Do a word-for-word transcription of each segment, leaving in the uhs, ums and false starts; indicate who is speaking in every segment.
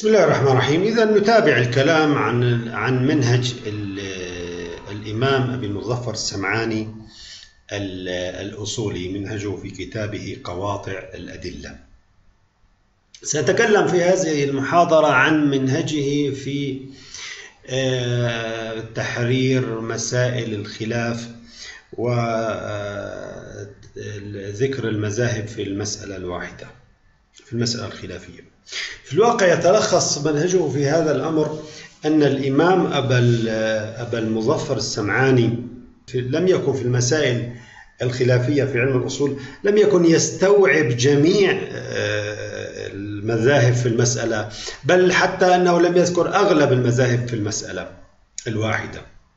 Speaker 1: بسم الله الرحمن الرحيم. إذا نتابع الكلام عن عن منهج الإمام أبي المظفر السمعاني الأصولي، منهجه في كتابه قواطع الأدلة. سأتكلم في هذه المحاضرة عن منهجه في تحرير مسائل الخلاف وذكر المذاهب في المسألة الواحدة، في المسألة الخلافية. في الواقع يتلخص منهجه في هذا الأمر أن الإمام أبا المظفر السمعاني لم يكن في المسائل الخلافية في علم الأصول لم يكن يستوعب جميع المذاهب في المسألة، بل حتى أنه لم يذكر أغلب المذاهب في المسألة الواحدة،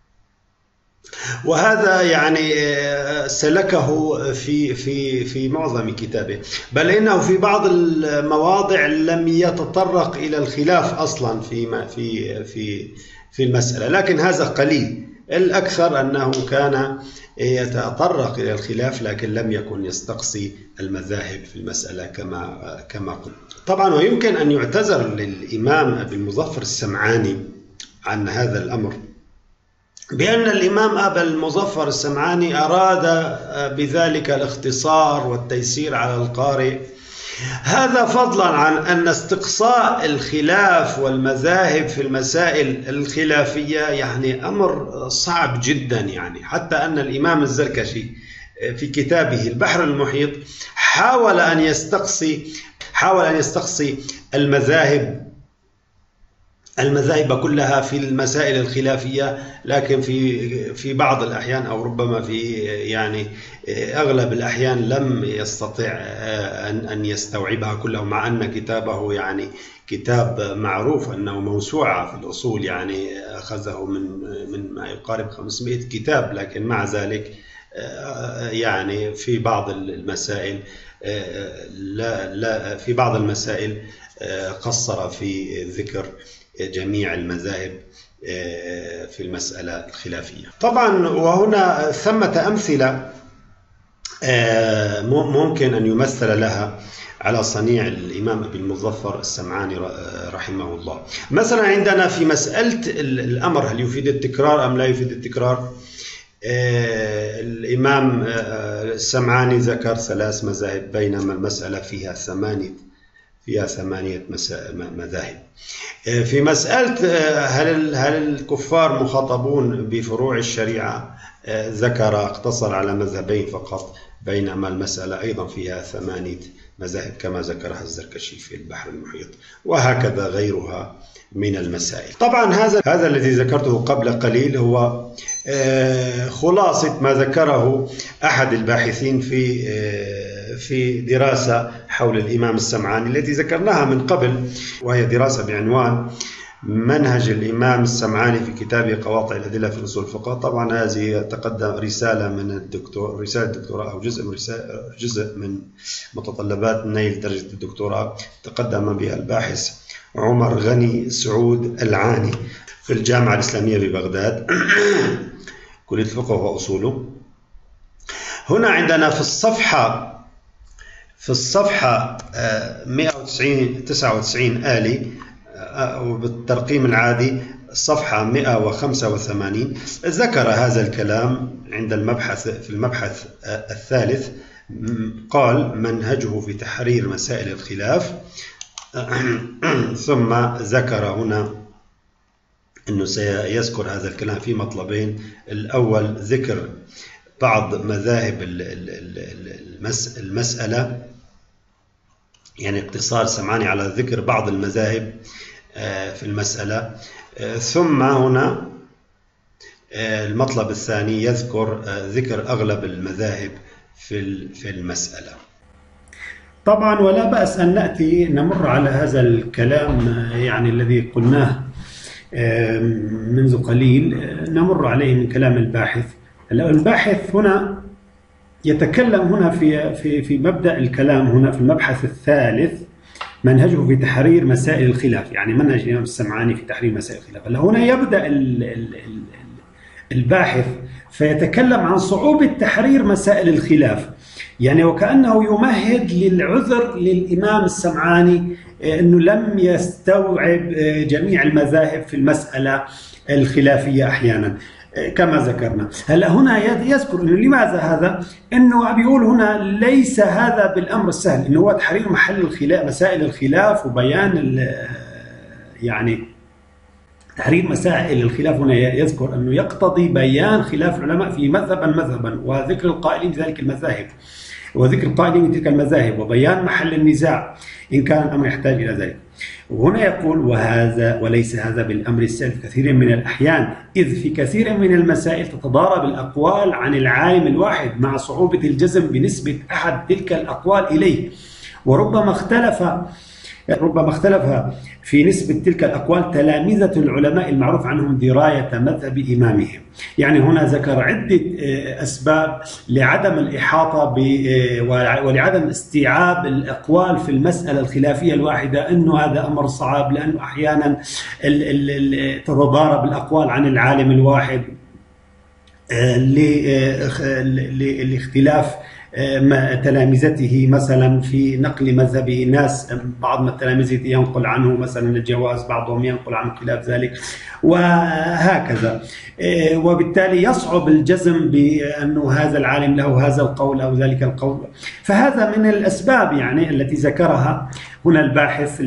Speaker 1: وهذا يعني سلكه في في في معظم كتابه، بل انه في بعض المواضع لم يتطرق الى الخلاف اصلا في في في في المسألة، لكن هذا قليل. الاكثر انه كان يتطرق الى الخلاف لكن لم يكن يستقصي المذاهب في المسألة كما كما قلت. طبعا ويمكن ان يعتذر للامام ابي المظفر السمعاني عن هذا الامر بأن الإمام أبا المظفر السمعاني أراد بذلك الاختصار والتيسير على القارئ، هذا فضلا عن أن استقصاء الخلاف والمذاهب في المسائل الخلافية يعني أمر صعب جدا، يعني حتى أن الإمام الزركشي في كتابه البحر المحيط حاول أن يستقصي حاول أن يستقصي المذاهب المذاهب كلها في المسائل الخلافية، لكن في في بعض الأحيان أو ربما في يعني أغلب الأحيان لم يستطع أن أن يستوعبها كلها، مع أن كتابه يعني كتاب معروف أنه موسوعة في الأصول، يعني أخذه من من ما يقارب خمسمائة كتاب، لكن مع ذلك يعني في بعض المسائل لا لا في بعض المسائل قصر في ذكر جميع المذاهب في المسألة الخلافية. طبعا وهنا ثمة أمثلة ممكن أن يمثل لها على صنيع الإمام أبي المظفر السمعاني رحمه الله. مثلا عندنا في مسألة الأمر هل يفيد التكرار أم لا يفيد التكرار، الإمام السمعاني ذكر ثلاث مذاهب، بينما المسألة فيها ثمانية فيها ثمانية مذاهب. في مسألة هل هل الكفار مخاطبون بفروع الشريعة، ذكر اقتصر على مذهبين فقط، بينما المسألة أيضا فيها ثمانية مذاهب كما ذكرها الزركشي في البحر المحيط، وهكذا غيرها من المسائل. طبعا هذا هذا الذي ذكرته قبل قليل هو خلاصة ما ذكره أحد الباحثين في في دراسة حول الإمام السمعاني التي ذكرناها من قبل، وهي دراسة بعنوان منهج الإمام السمعاني في كتابه قواطع الأدلة في أصول الفقه. طبعا هذه تقدم رسالة من الدكتور رسالة دكتوراه أو جزء من جزء من متطلبات نيل درجة الدكتوراه، تقدم بها الباحث عمر غني سعود العاني في الجامعة الإسلامية ببغداد كلية الفقه وأصوله. هنا عندنا في الصفحة في الصفحة مئة وتسعة وتسعين آلي وبالترقيم العادي الصفحة مئة وخمسة وثمانين ذكر هذا الكلام عند المبحث في المبحث الثالث، قال منهجه في تحرير مسائل الخلاف، ثم ذكر هنا أنه سيذكر هذا الكلام في مطلبين. الأول ذكر بعض مذاهب المسألة، يعني اقتصار سمعاني على ذكر بعض المذاهب في المسألة، ثم هنا المطلب الثاني يذكر ذكر أغلب المذاهب في في المسألة. طبعا ولا بأس أن نأتي نمر على هذا الكلام يعني الذي قلناه منذ قليل، نمر عليه من كلام الباحث. الباحث هنا يتكلم هنا في في في مبدأ الكلام هنا في المبحث الثالث منهجه في تحرير مسائل الخلاف، يعني منهج الإمام السمعاني في تحرير مسائل الخلاف. هنا يبدأ الباحث فيتكلم عن صعوبة تحرير مسائل الخلاف، يعني وكأنه يمهد للعذر للإمام السمعاني أنه لم يستوعب جميع المذاهب في المسألة الخلافية أحيانا كما ذكرنا. هلا هنا يذكر انه لماذا هذا؟ انه بيقول هنا ليس هذا بالامر السهل، انه هو تحرير محل الخلاف، مسائل الخلاف وبيان يعني تحرير مسائل الخلاف. هنا يذكر انه يقتضي بيان خلاف العلماء في مذهبا مذهبا، وذكر القائلين في ذلك المذاهب، وذكر القائلين في تلك المذاهب، وبيان محل النزاع إن كان الأمر يحتاج إلى ذلك. وهنا يقول وهذا وليس هذا بالأمر السهل في كثير من الأحيان، إذ في كثير من المسائل تتضارب الأقوال عن العالم الواحد مع صعوبة الجزم بنسبة أحد تلك الأقوال إليه، وربما اختلف ربما اختلف في نسبة تلك الأقوال تلامذة العلماء المعروف عنهم دراية مذهب إمامهم. يعني هنا ذكر عدة أسباب لعدم الإحاطة ولعدم استيعاب الأقوال في المسألة الخلافية الواحدة، أنه هذا أمر صعب لأنه أحيانا تتضارب الأقوال عن العالم الواحد لاختلاف تلامذته مثلا في نقل مذهبه. ناس بعض من التلامذة ينقل عنه مثلا الجواز، بعضهم ينقل عنه خلاف ذلك، وهكذا. وبالتالي يصعب الجزم بأنه هذا العالم له هذا القول أو ذلك القول. فهذا من الأسباب يعني التي ذكرها هنا الباحث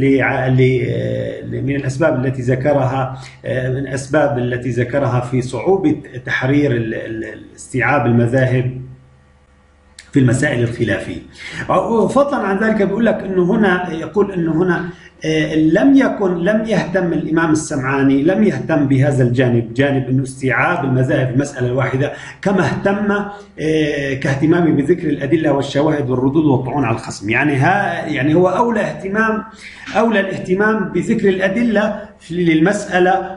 Speaker 1: من الأسباب التي ذكرها من الأسباب التي ذكرها في صعوبة تحرير استيعاب المذاهب في المسائل الخلافية. فضلا عن ذلك بيقول لك انه هنا يقول انه هنا لم يكن لم يهتم الامام السمعاني لم يهتم بهذا الجانب، جانب انه استيعاب المذاهب في المسألة الواحدة، كما اهتم كاهتمامه بذكر الادلة والشواهد والردود والطعون على الخصم. يعني ها يعني هو اولى اهتمام اولى الاهتمام بذكر الادلة للمسألة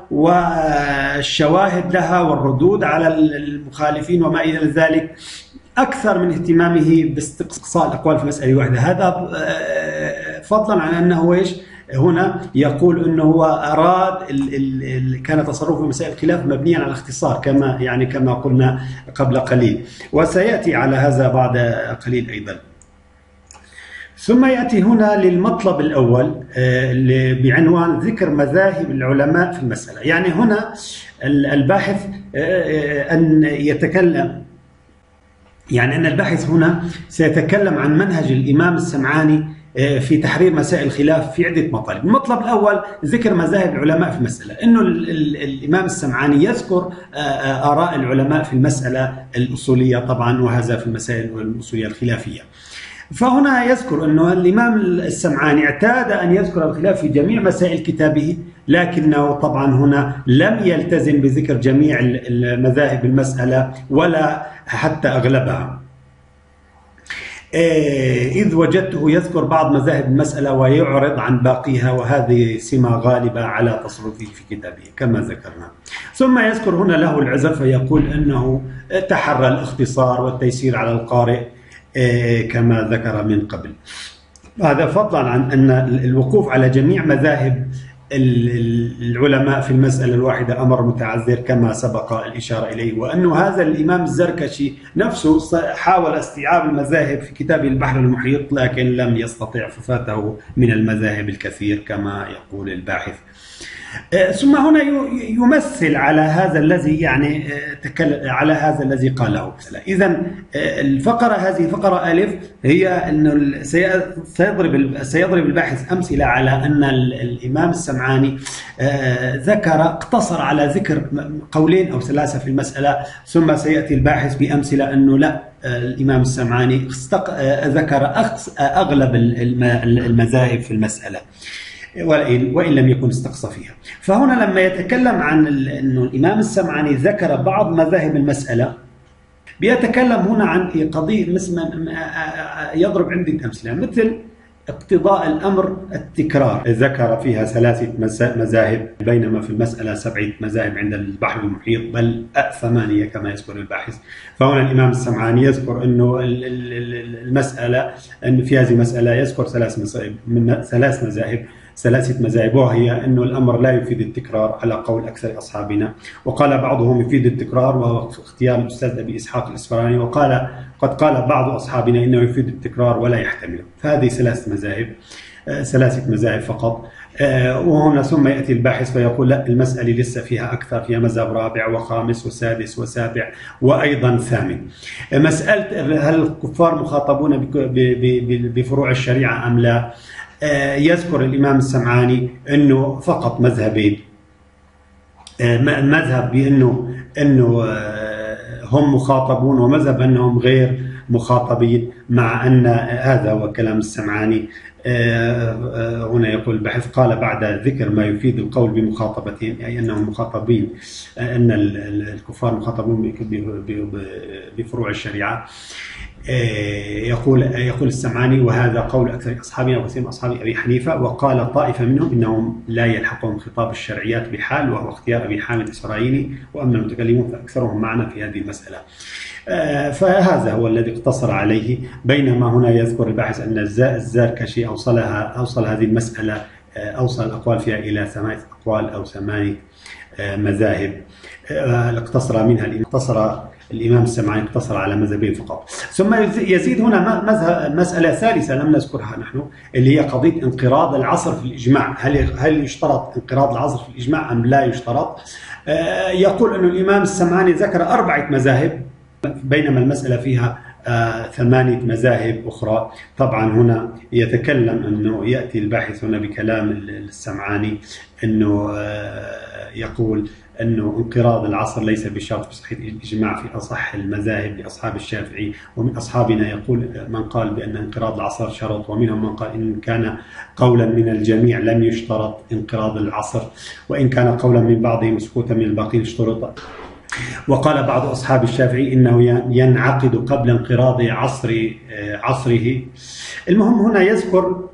Speaker 1: والشواهد لها والردود على المخالفين وما الى ذلك، أكثر من اهتمامه باستقصاء الأقوال في مسألة واحدة. هذا فضلا عن أنه إيش هنا يقول أنه هو أراد ال ال كان تصرفه في مسائل الخلاف مبنيا على الاختصار، كما يعني كما قلنا قبل قليل، وسيأتي على هذا بعد قليل أيضا. ثم يأتي هنا للمطلب الأول بعنوان ذكر مذاهب العلماء في المسألة. يعني هنا الباحث أن يتكلم يعني أن الباحث هنا سيتكلم عن منهج الإمام السمعاني في تحرير مسائل الخلاف في عدة مطالب. المطلب الأول ذكر مذاهب العلماء في المسألة، أنه الإمام السمعاني يذكر آراء العلماء في المسألة الأصولية طبعا، وهذا في المسائل الأصولية الخلافية. فهنا يذكر أنه الإمام السمعاني اعتاد أن يذكر الخلاف في جميع مسائل كتابه، لكنه طبعا هنا لم يلتزم بذكر جميع المذاهب المسألة ولا حتى أغلبها، إذ وجدته يذكر بعض مذاهب المسألة ويعرض عن باقيها، وهذه سمة غالبة على تصرفه في كتابه كما ذكرنا. ثم يذكر هنا له العذر فيقول أنه تحرى الاختصار والتيسير على القارئ كما ذكر من قبل. هذا فضلا عن أن الوقوف على جميع مذاهب العلماء في المسألة الواحدة أمر متعذر كما سبق الإشارة إليه، وأنه هذا الإمام الزركشي نفسه حاول استيعاب المذاهب في كتابه البحر المحيط لكن لم يستطع، ففاته من المذاهب الكثير كما يقول الباحث. ثم هنا يمثل على هذا الذي يعني تكلم على هذا الذي قاله. إذا الفقرة هذه فقرة ألف هي أنه سيضرب سيضرب الباحث أمثلة على أن الإمام السمعاني ذكر اقتصر على ذكر قولين أو ثلاثة في المسألة، ثم سيأتي الباحث بأمثلة أنه لا، الإمام السمعاني ذكر أغلب المذاهب في المسألة وإن لم يكن استقصى فيها. فهنا لما يتكلم عن أنه الإمام السمعاني ذكر بعض مذاهب المسألة، بيتكلم هنا عن قضية يضرب عدة أمثلة، مثل اقتضاء الأمر التكرار، ذكر فيها ثلاثة مذاهب بينما في المسألة سبعة مذاهب عند البحر المحيط، بل ثمانية كما يذكر الباحث. فهنا الإمام السمعاني يذكر أنه المسألة أن في هذه المسألة يذكر ثلاث مذاهب من ثلاث مذاهب
Speaker 2: ثلاثة مذاهب، وهي أنه الأمر لا يفيد التكرار على قول أكثر أصحابنا، وقال بعضهم يفيد التكرار وهو اختيار الأستاذ أبي إسحاق الإسفراني، وقال قد قال بعض أصحابنا إنه يفيد التكرار ولا يحتمل. فهذه ثلاث مذاهب، ثلاثة مذاهب فقط. وهنا ثم يأتي الباحث فيقول لا، المسألة لسه فيها أكثر، فيها مذهب رابع وخامس وسادس وسابع وأيضا ثامن. مسألة هل الكفار مخاطبون بفروع الشريعة أم لا؟ يذكر الإمام السمعاني أنه فقط مذهبين، مذهب بأنه أنه هم مخاطبون، ومذهب أنهم غير مخاطبين، مع أن هذا هو كلام السمعاني. هنا يقول الباحث قال بعد ذكر ما يفيد القول بمخاطبتهم، أي أنهم مخاطبين، أن الكفار مخاطبون بفروع الشريعة. يقول يقول السمعاني وهذا قول أكثر أصحابنا وكثير من أصحاب أبي حنيفة، وقال طائفة منهم إنهم لا يلحقهم خطاب الشرعيات بحال، وهو اختيار أبي حامد الإسرائيلي، وأما المتكلمون فأكثرهم معنا في هذه المسألة. فهذا هو الذي اقتصر عليه، بينما هنا يذكر الباحث أن الزركشي أوصلها أوصل هذه المسألة، أوصل الأقوال فيها إلى ثمانية أقوال أو ثمانية مذاهب، اقتصر منها اقتصر الإمام السمعاني اقتصر على مذهبين فقط. ثم يزيد هنا مذهب مسألة ثالثة لم نذكرها نحن، اللي هي قضية انقراض العصر في الإجماع. هل هل يشترط انقراض العصر في الإجماع أم لا يشترط؟ يقول أن الإمام السمعاني ذكر أربعة مذاهب، بينما المسألة فيها آه ثمانية مذاهب أخرى. طبعا هنا يتكلم أنه يأتي الباحث هنا بكلام السمعاني أنه آه يقول أنه انقراض العصر ليس بشرط بصحة الإجماع في أصح المذاهب لأصحاب الشافعي، ومن أصحابنا يقول من قال بأن انقراض العصر شرط، ومنهم من قال إن كان قولا من الجميع لم يشترط انقراض العصر، وإن كان قولا من بعضهم سكوتا من الباقين اشترط. وقال بعض أصحاب الشافعي إنه ينعقد قبل انقراض عصر عصره. المهم هنا يذكر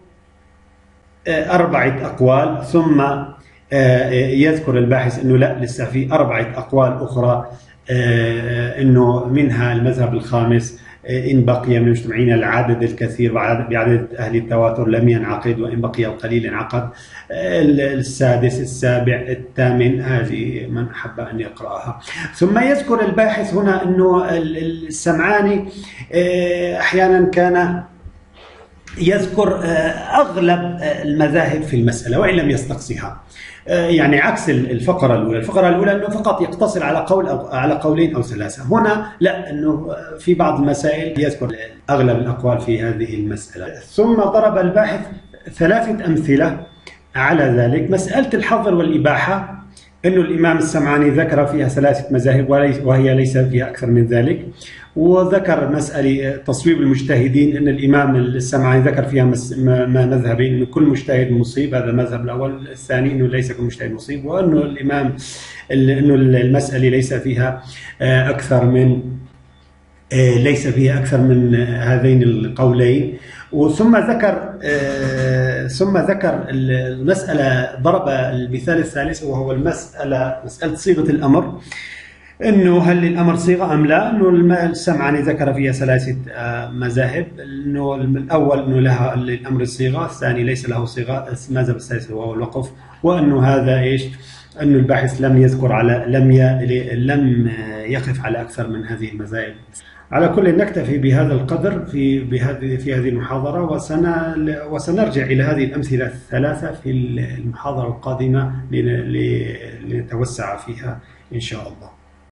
Speaker 2: أربعة أقوال، ثم يذكر الباحث أنه لا، لسه في أربعة أقوال أخرى، أنه منها المذهب الخامس إن بقي من المجتمعين العدد الكثير بعدد أهل التواتر لم ينعقد، وإن بقي القليل انعقد. السادس، السابع، الثامن، هذه من أحب أن يقرأها. ثم يذكر الباحث هنا أنه السمعاني أحيانا كان يذكر أغلب المذاهب في المسألة وإن لم يستقصيها، يعني عكس الفقرة الأولى. الفقرة الأولى أنه فقط يقتصر على قول أو على قولين أو ثلاثة، هنا لا، أنه في بعض المسائل يذكر أغلب الأقوال في هذه المسألة. ثم ضرب الباحث ثلاثة أمثلة على ذلك. مسألة الحظر والإباحة، أنه الإمام السمعاني ذكر فيها ثلاثة مذاهب وهي ليس فيها أكثر من ذلك، وذكر مسألة تصويب المجتهدين، أن الإمام السمعاني ذكر فيها مذهبين، أنه كل مجتهد مصيب، هذا المذهب الأول. الثاني أنه ليس كل مجتهد مصيب، وأنه الإمام أنه المسألة ليس فيها أكثر من ليس فيها أكثر من هذين القولين. وثم ذكر ثم ذكر المسألة، ضرب المثال الثالث وهو المسألة مسألة صيغة الأمر، انه هل الامر صيغه ام لا. انه السمعاني ذكر فيها ثلاثه مذاهب، انه الاول انه لها الامر الصيغه، الثاني ليس له صيغه، المذهب الثالث وهو الوقف، وانه هذا ايش؟ انه الباحث لم يذكر على لم ي... لم يقف على اكثر من هذه المذاهب. على كل نكتفي بهذا القدر في بهذه في هذه المحاضره، وسن وسنرجع الى هذه الامثله الثلاثه في المحاضره القادمه لنتوسع فيها ان شاء الله.